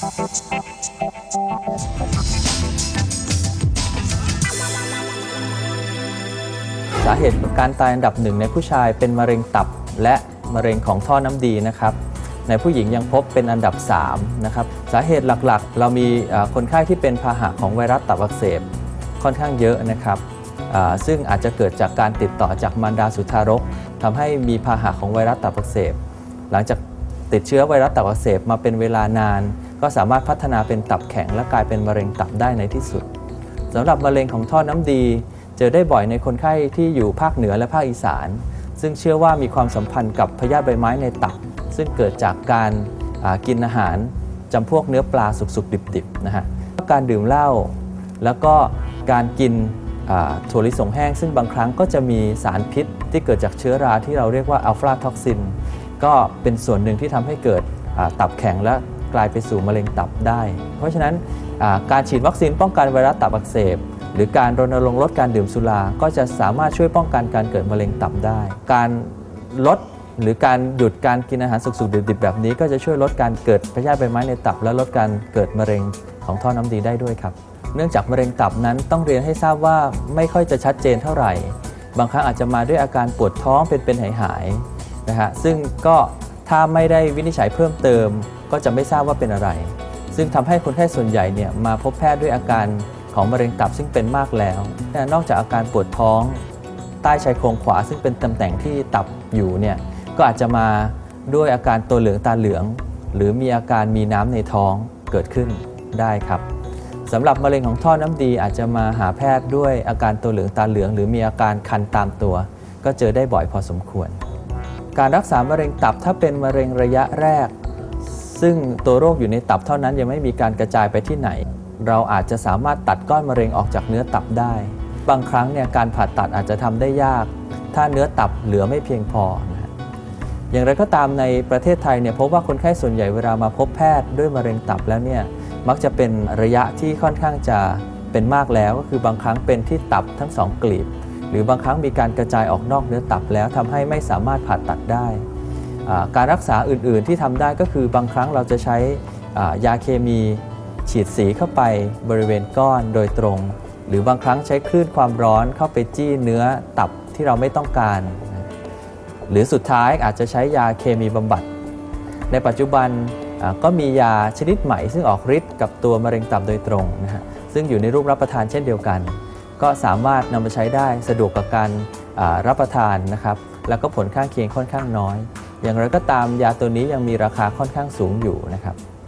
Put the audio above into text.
สาเหตุการตายอันดับหนึ่งในผู้ชายเป็นมะเร็งตับและมะเร็งของท่อน้ำดีนะครับในผู้หญิงยังพบเป็นอันดับ3นะครับสาเหตุหลักๆเรามีคนไข้ที่เป็นพาหะของไวรัสตับอักเสบค่อนข้างเยอะนะครับซึ่งอาจจะเกิดจากการติดต่อจากมารดาสู่ทารกทำให้มีพาหะของไวรัสตับอักเสบหลังจากติดเชื้อไวรัสตับอักเสบมาเป็นเวลานานก็สามารถพัฒนาเป็นตับแข็งและกลายเป็นมะเร็งตับได้ในที่สุดสำหรับมะเร็งของท่อน้ำดีเจอได้บ่อยในคนไข้ที่อยู่ภาคเหนือและภาคอีสานซึ่งเชื่อว่ามีความสัมพันธ์กับพยาธิใบไม้ในตับซึ่งเกิดจากการกินอาหารจำพวกเนื้อปลาสุกๆดิบๆนะฮะการดื่มเหล้าแล้วก็การกินถั่วลิสงแห้งซึ่งบางครั้งก็จะมีสารพิษที่เกิดจากเชื้อราที่เราเรียกว่าอัลฟาท็อกซินก็เป็นส่วนหนึ่งที่ทำให้เกิดตับแข็งและกลายไปสู่มะเร็งตับได้เพราะฉะนั้นการฉีดวัคซีนป้องกันไวรัสตับอักเสบหรือการรณรงค์ลดการดื่มสุราก็จะสามารถช่วยป้องกันการเกิดมะเร็งตับได้การลดหรือการหยุดการกินอาหารสุกๆดิบๆแบบนี้ก็จะช่วยลดการเกิดพยาธิใบไม้ในตับและลดการเกิดมะเร็งของท่อน้ำดีได้ด้วยครับเนื่องจากมะเร็งตับนั้นต้องเรียนให้ทราบว่าไม่ค่อยจะชัดเจนเท่าไหร่บางครั้งอาจจะมาด้วยอาการปวดท้องเป็นหายๆนะฮะซึ่งก็ถ้าไม่ได้วินิจฉัยเพิ่มเติมก็จะไม่ทราบว่าเป็นอะไรซึ่งทำให้คนไข้ส่วนใหญ่เนี่ยมาพบแพทย์ด้วยอาการของมะเร็งตับซึ่งเป็นมากแล้วนอกจากอาการปวดท้องใต้ชายโครงขวาซึ่งเป็นตำแหน่งที่ตับอยู่เนี่ยก็อาจจะมาด้วยอาการตัวเหลืองตาเหลืองหรือมีอาการมีน้ำในท้องเกิดขึ้นได้ครับสำหรับมะเร็งของท่อน้ำดีอาจจะมาหาแพทย์ด้วยอาการตัวเหลืองตาเหลืองหรือมีอาการคันตามตัวก็เจอได้บ่อยพอสมควรการรักษามะเร็งตับถ้าเป็นมะเร็งระยะแรกซึ่งตัวโรคอยู่ในตับเท่านั้นยังไม่มีการกระจายไปที่ไหนเราอาจจะสามารถตัดก้อนมะเร็งออกจากเนื้อตับได้บางครั้งเนี่ยการผ่าตัดอาจจะทำได้ยากถ้าเนื้อตับเหลือไม่เพียงพออย่างไรก็ตามในประเทศไทยเนี่ยพบว่าคนไข้ส่วนใหญ่เวลามาพบแพทย์ด้วยมะเร็งตับแล้วเนี่ยมักจะเป็นระยะที่ค่อนข้างจะเป็นมากแล้วก็คือบางครั้งเป็นที่ตับทั้ง2กลีบหรือบางครั้งมีการกระจายออกนอกเนื้อตับแล้วทำให้ไม่สามารถผ่าตัดได้การรักษาอื่นๆที่ทำได้ก็คือบางครั้งเราจะใช้ยาเคมีฉีดสีเข้าไปบริเวณก้อนโดยตรงหรือบางครั้งใช้คลื่นความร้อนเข้าไปจี้เนื้อตับที่เราไม่ต้องการหรือสุดท้ายอาจจะใช้ยาเคมีบำบัดในปัจจุบันก็มียาชนิดใหม่ซึ่งออกฤทธิ์กับตัวมะเร็งตับโดยตรงนะฮะซึ่งอยู่ในรูปรับประทานเช่นเดียวกันก็สามารถนำมาใช้ได้สะดวกกับการรับประทานนะครับแล้วก็ผลข้างเคียงค่อนข้างน้อยอย่างไรก็ตามยาตัวนี้ยังมีราคาค่อนข้างสูงอยู่นะครับ